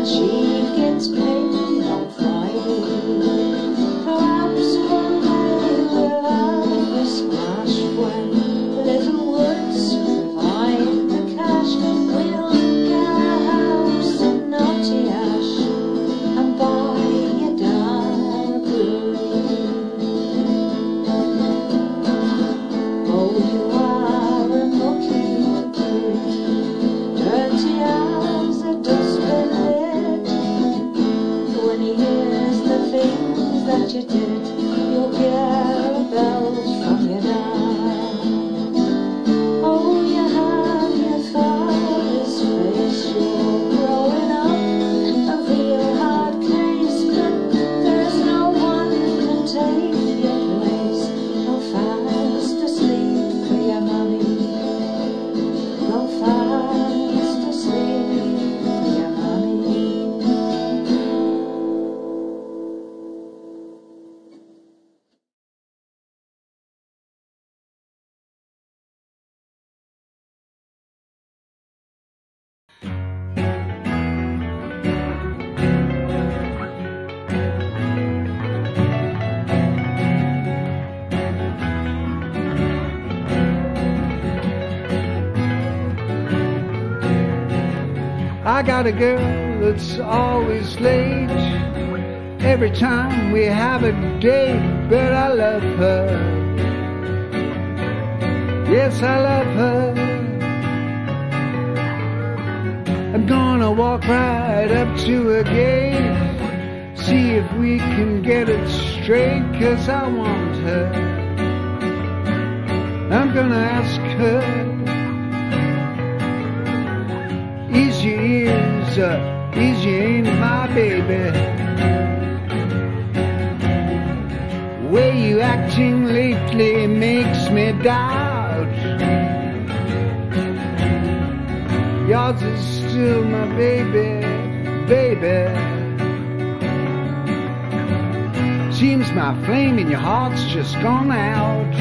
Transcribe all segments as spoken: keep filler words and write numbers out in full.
and she gets paid on Friday. Perhaps one day we'll have a splash when little Woods provide the cash. We'll get a house in Naughty Ash and buy your dad a brewery. Oh, you are a mucky kid, dirty as a dustbin lid. When he hears the things that you did, you'll get a belt from your dad. Oh, you have your father's face, you're growing up a real hard case, but there's no one can take your place. Go fast asleep for your mommy. Go fast asleep for your mommy. I got a girl that's always late every time we have a date, but I love her. Yes, I love her. I'm gonna walk right up to her gate, see if we can get it straight, 'cause I want her. I'm gonna ask her, is you ears, uh, is you ain't my baby? Way you acting lately makes me doubt. Yours is still my baby, baby. Seems my flame in your heart's just gone out.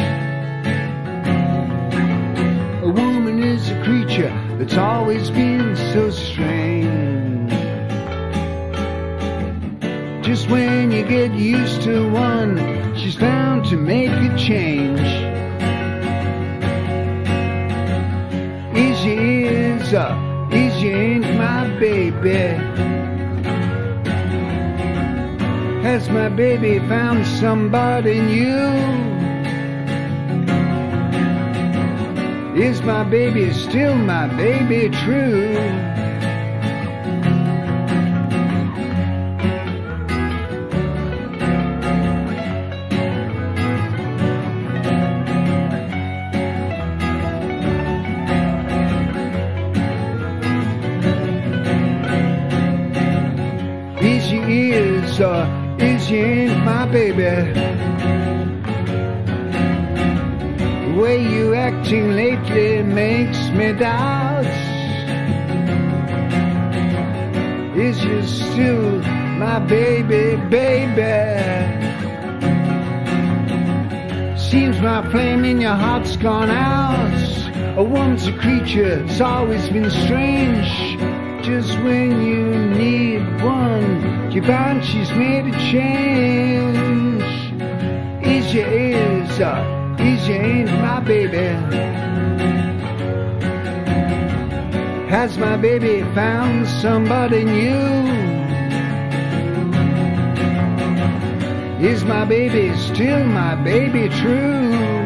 A woman is a creature that's always been so strange. Just when you get used to one, she's bound to make a change. Is you is, uh, is you ain't my baby? Has my baby found somebody new? Is my baby still my baby true? Is you is or is you ain't my baby? The way you acting lately makes me doubt. Is you still my baby, baby? Seems my flame in your heart's gone out. A woman's a creature, it's always been strange. Just when you need one, you find she's made a change. Is you is or is you ain't my baby? Has my baby found somebody new? Is my baby still my baby true?